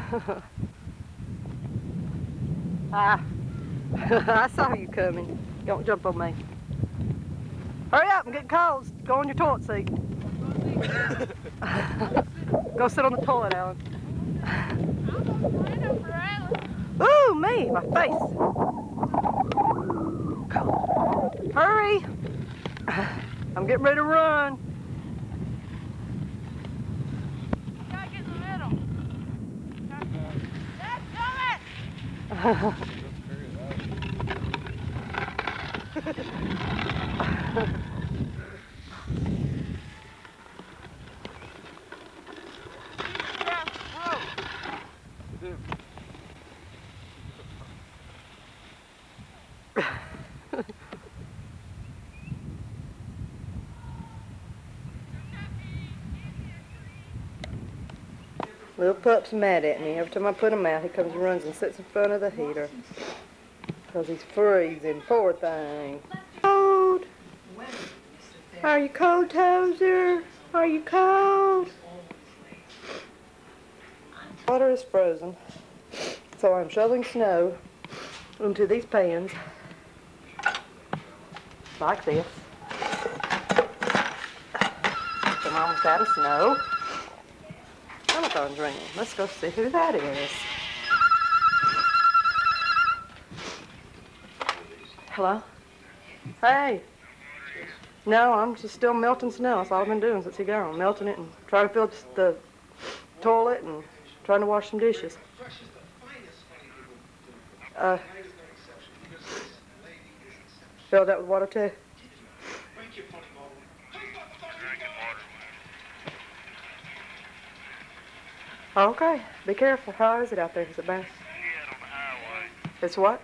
Ah, I saw you coming. Don't jump on me. Hurry up, I'm getting cold. Go on your toilet seat. Go sit on the toilet, Alan. Ooh, me, my face. Hurry. I'm getting ready to run. You gotta get in the middle. That's coming! Little pup's mad at me. Every time I put him out, he comes and runs and sits in front of the heater. Because he's freezing, poor thing. Cold? Are you cold, Tozer? Are you cold? Water is frozen, so I'm shoveling snow into these pans, like this. I'm almost out of snow. Telephone's ringing. Let's go see who that is. Hello? Hey. No, I'm just still melting snow. That's all I've been doing since he got home. Melting it and trying to fill the toilet and trying to wash some dishes. Filled that with water too? Okay, be careful. How is it out there? Is it bad? Yeah, on the highway. It's what?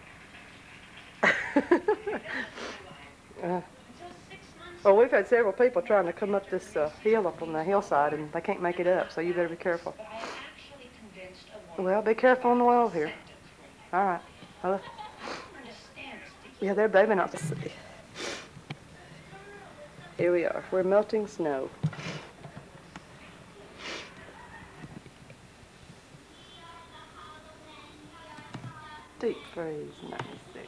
Well, we've had several people trying to come up this hill up on the hillside, and they can't make it up, so you better be careful. Well, be careful on the way over here. All right. Hello? Yeah, they're bathing out to sea. Here we are. We're melting snow. Deep freeze, 96.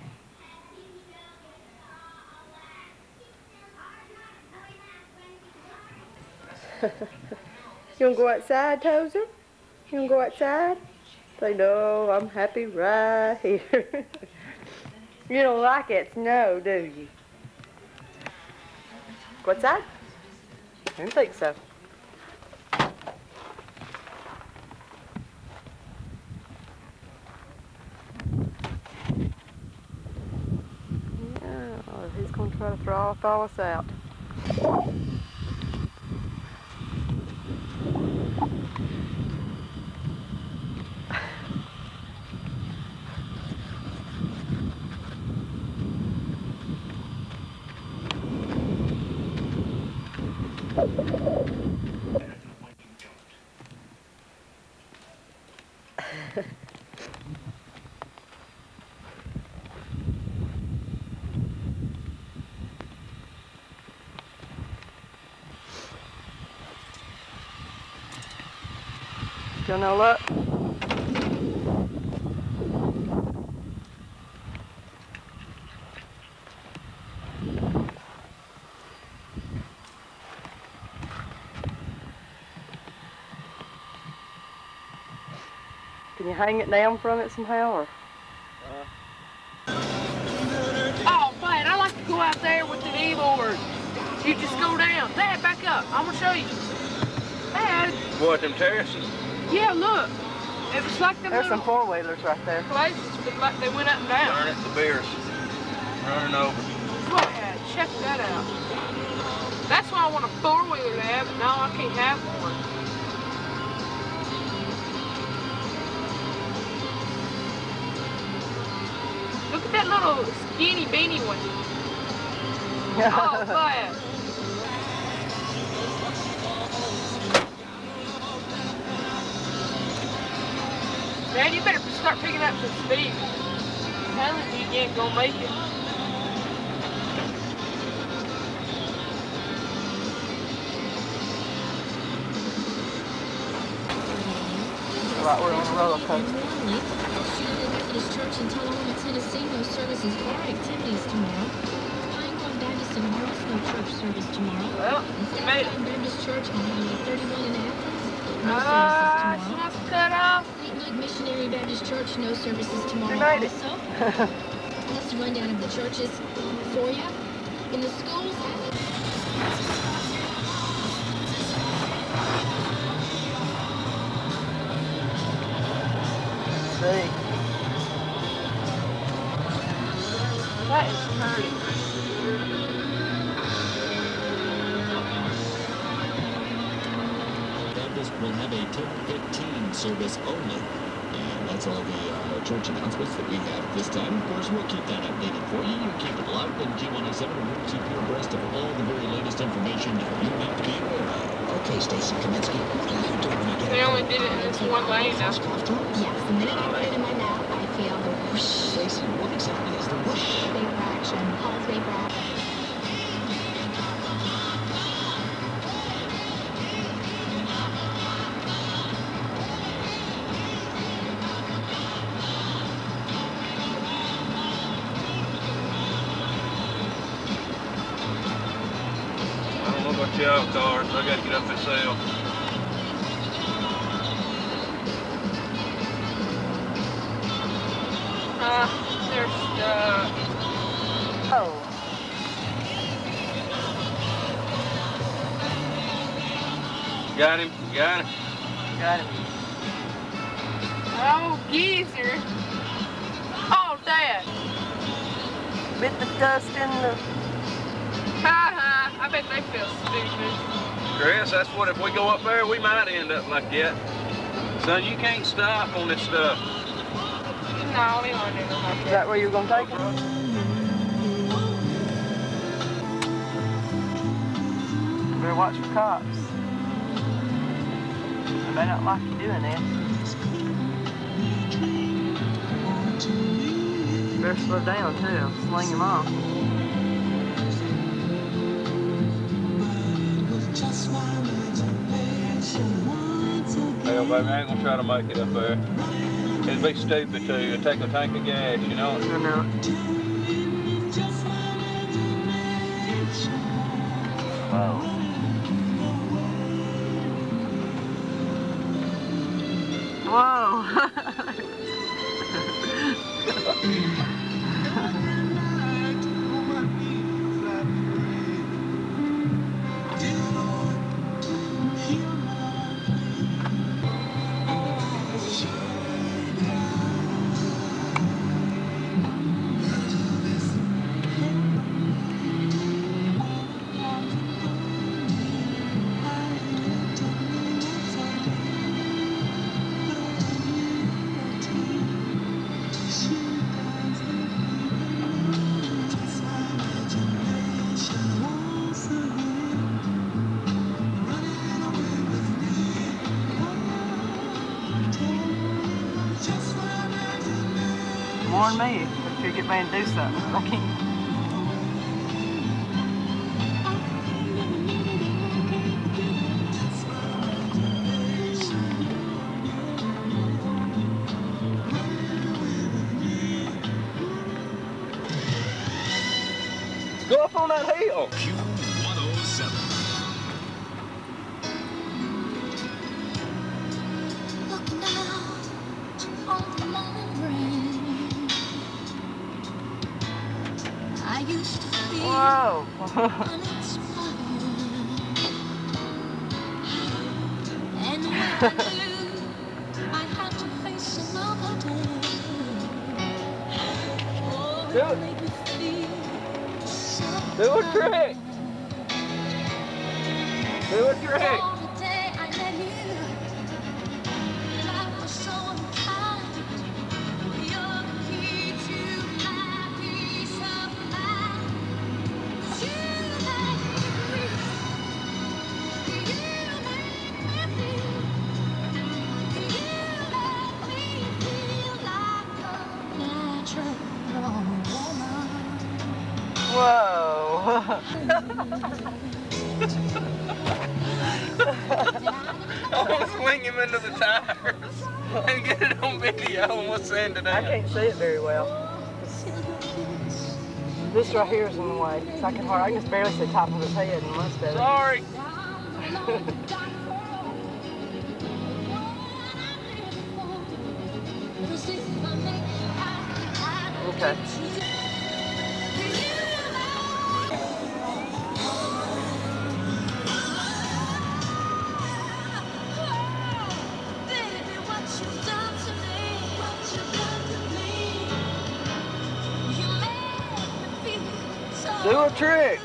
You wanna go outside, Tozer? You wanna go outside? Say, no, I'm happy right here. You don't like it snow, do you? Go outside? I don't think so. Yeah, he's gonna try to thaw us out. Still no luck? Can you hang it down from it somehow, or? Oh, man, I like to go out there with the kneeboard. You just go down. Dad, back up. I'm gonna show you. Dad. What, them terraces? Yeah, look. It was like them There's some little four-wheelers right there. places, but like they went up and down. Darn it, the beer's running over. Look, Dad, check that out. That's why I want a four-wheeler to have, but no, I can't have one. Look at that little skinny beanie one. Oh, glad. Man, you better start picking up some speed. I'm telling you, you ain't gonna make it. like we're on a roller coaster. Methodist Church in Tullahoma, Tennessee, no services or activities tomorrow. Pinecone Baptist in Morris, no church service tomorrow. Well, we made it. Baptist Church on Highway 31 in Athens, no services She tomorrow. wants to cut off. St. Luke Missionary Baptist Church, no services tomorrow We made it. also. That's a rundown of the churches for you. In the schools, See. That is pretty. Baptist will have a 10:15 service only. And that's all the church announcements that we have this time. Of course, we'll keep that updated for you. You keep it locked, and G107 will keep you abreast of all the very latest information you need to be aware of. Okay, Stacy Kaminsky, what are you doing when you get They only did it in this one lane now. yes, the minute I put it in my mouth, I feel the whoosh. Stacy, what exactly is the whoosh? Vapor action. Paul's vapor action. I don't know about y'all cars, I gotta get up myself. They're stuck. Oh. Got him, got him. Got him. Oh, geezer. Oh, Dad. Bit the dust in the... Ha ha. I bet they feel stupid. Chris, that's what, if we go up there, we might end up like that. Son, you can't stop on this stuff. No, we won't do it like Is that. that where you're going to take it? Better watch for cops. They may not like you doing that. Better slow down too. Sling him off. Hell, baby, I ain't gonna try to make it up there. It'd be stupid to you. Take a tank of gas, you know? I know. Whoa. Whoa. Warn me if you get me to do something. I can't. Go up on that hill. Q107. Looking out on the morning rain. I used to feel Whoa. uninspired. And when I knew I had to face another day. Oh, Do it. made me feel so Do a trick. Do a trick. On the day I met you, life was so unkind. You're the key to my peace of mind. You make me feel like a natural woman. Whoa. I'm gonna swing him into the tires. it on video and we'll send it I out. can't see it very well. This right here is in the way. So I can just barely see the top of his head and most of it. Sorry. Okay. Do a trick.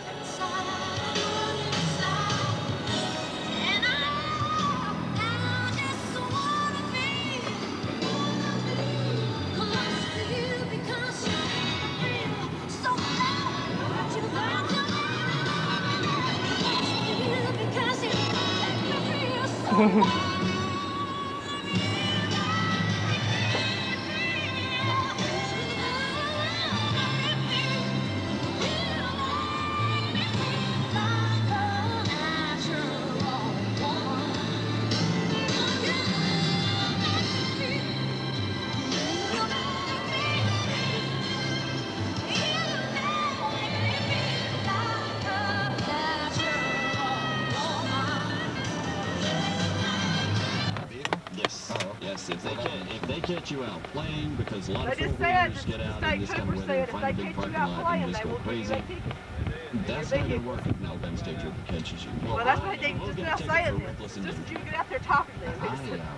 Yes, if they catch you out playing, because a lot of They just four-wheelers said, get out the in this state kind of trooper weather and said, if find a they big catch you parking out lot playing, and just they go will give you crazy. that ticket. That's not going to work if an Alabama State Trooper catches you. Well, that's what they we'll just get now a ticket saying for this. reckless Just as endangerment. you get out there talking to them. I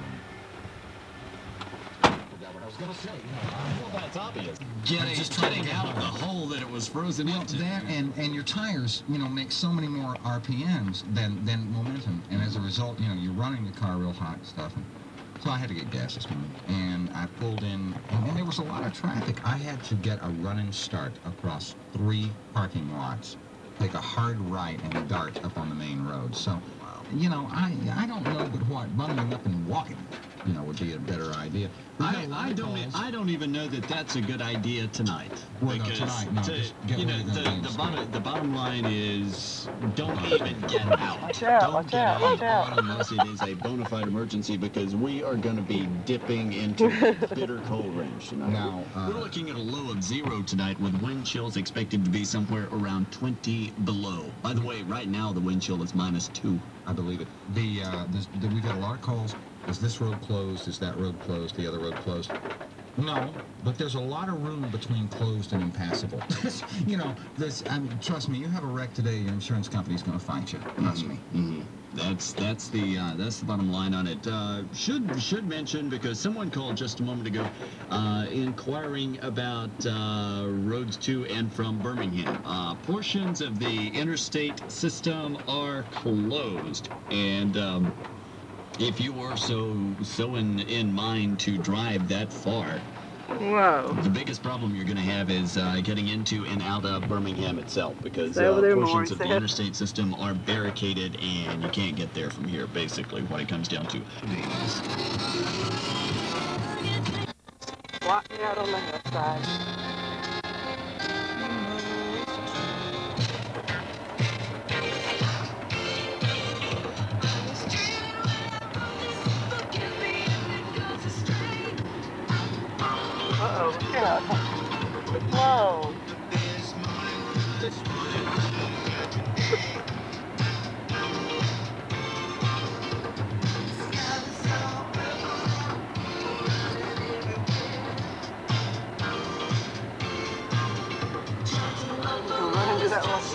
forgot what I was going to say. Well, that's obvious. Getting out of the hole that it was frozen into. That and your tires, make so many more RPMs than momentum, and as a result, you're running the car real hot and stuff. And so I had to get gas this morning, and I pulled in, and there was a lot of traffic. I had to get a running start across 3 parking lots, take a hard right and dart up on the main road. So, I don't know but what bundling up and walking, would be a better idea. I don't even know that that's a good idea tonight. Well, no, because tonight, no, just get where you're gonna be in the bottom line is don't even get out. Watch out, Don't watch get out, watch out. unless it is a bona fide emergency, because we are going to be dipping into bitter cold range tonight. Now, we're looking at a low of 0 tonight, with wind chills expected to be somewhere around 20 below. By the way, right now the wind chill is -2. I believe it. We've got a lot of calls. Is this road closed? Is that road closed? The other road closed? No, but there's a lot of room between closed and impassable. Trust me, you have a wreck today, your insurance company's going to fight you. Trust me. Mm-hmm. That's the bottom line on it. Should mention, because someone called just a moment ago, inquiring about roads to and from Birmingham. Portions of the interstate system are closed, and if you are so in mind to drive that far, Whoa. the biggest problem you're going to have is getting into and out of Birmingham itself, because Stay over there, portions of the Maureen. interstate system are barricaded and you can't get there from here, basically, what it comes down to. Block me out on the hillside. Uh-oh, yeah. Whoa. Run into that one.